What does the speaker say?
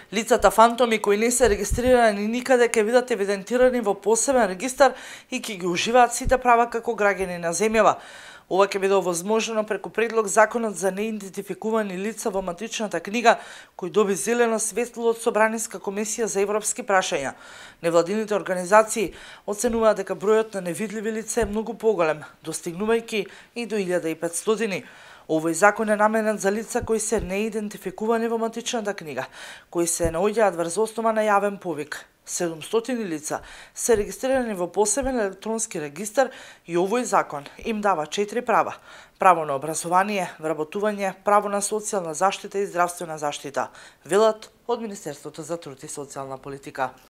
Лицата фантоми кои не се регистрирани никаде ќе бидат евидентирани во посебен регистар и ќе ги уживаат сите права како граѓани на земјава. Ова ќе биде овозможено преку предлог Законот за неидентификувани лица во матичната книга, кој доби зелено светло од Собраниска комисија за европски прашања. Невладините организации оценуваат дека бројот на невидливи лица е многу поголем, достигнувајќи и до 1500. Овој закон е наменет за лица кои се неидентификувани во матичната книга, кои се наоѓаат врз основа на јавен повик. 700 лица се регистрирани во посебен електронски регистар и овој закон им дава 4 права: право на образование, вработување, право на социјална заштита и здравствена заштита, велат од Министерството за труд и социјална политика.